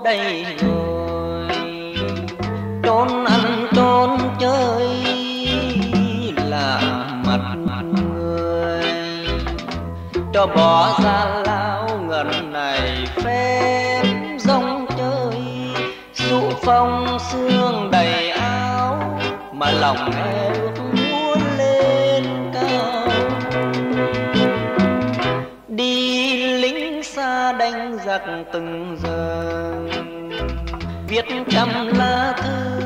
đây rồi. Trốn ăn trốn chơi là mặt người, cho bỏ ra lao ngần này phép rong chơi. Dụ phong sương đầy áo mà lòng em ước muốn lên cao. Đi lính xa đánh giặc từng giờ, viết trăm lá thư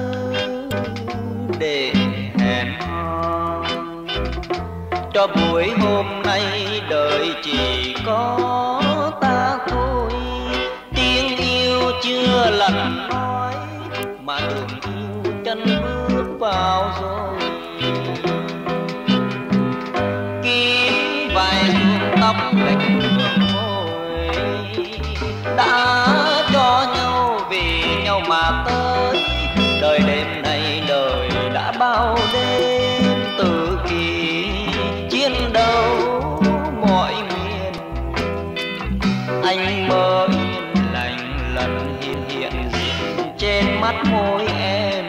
để hẹn hò. Cho buổi hôm nay đời chỉ có ta thôi. Tiếng yêu chưa lần nói mà đường yêu chân bước vào rồi. Kiếm vài ruộng tóc lệch đường môi, đã cho nhau vì nhau mà tới. Đời đêm nay đời đã bao đêm từ kỳ chiến đấu mọi miền. Anh mơ yên lành lần hiện hiện diện trên mắt môi em.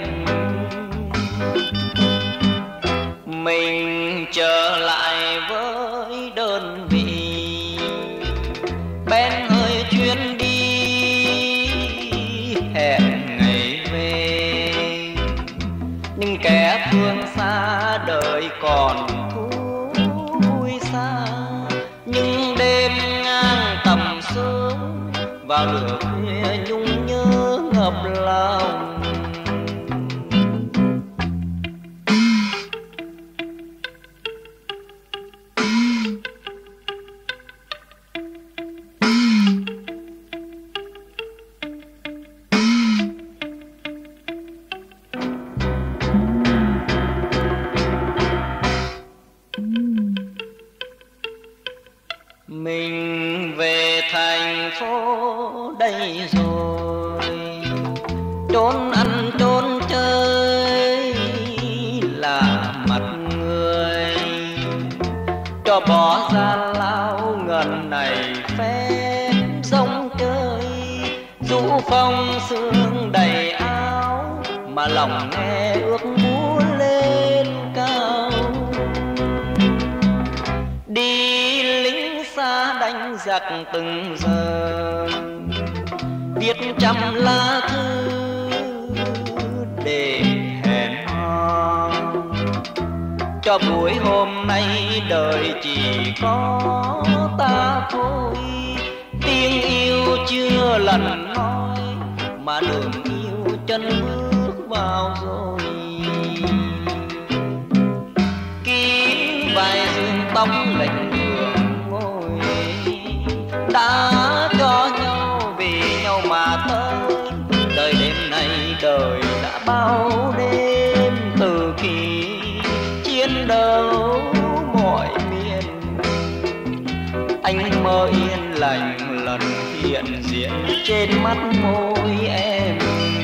Mình trở lại với đơn vị, bén hơi chuyến đi hẹn ngày về. Nhưng kẻ phương xa đời còn thú vui xa. Nhưng đêm ngang tầm sớm vào lửa khuya nhung nhớ ngập lòng. Mình về thành phố đây rồi, trốn ăn trốn chơi là mặt người, cho bỏ ra lao ngần này phép rong chơi. Dụ phong sương đầy áo mà lòng nghe ước muốn lên cao. Đi lính xa đánh giặc từng giờ, viết trăm lá thư để hẹn hò. Cho buổi hôm nay đời chỉ có ta thôi. Tiếng yêu chưa lần nói mà đường yêu chân bước vào rồi. Kín vài giường tóc lệch đường ngồi, đã cho nhau vì nhau mà tới. Đời đêm nay đời đã bao đêm từ kỳ chiến đấu mọi miền. Anh mơ yên lành lần hiện diện trên mắt môi em.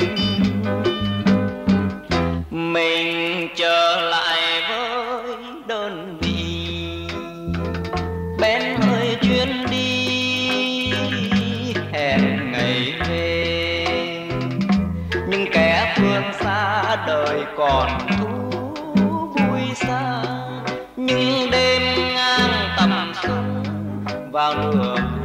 Mình trở lại với đơn vị, bén hơi chuyến đi hẹn ngày về. Nhưng kẻ phương xa đời còn thú vui xa. Nhưng đêm ngang tầm xuân vào nửa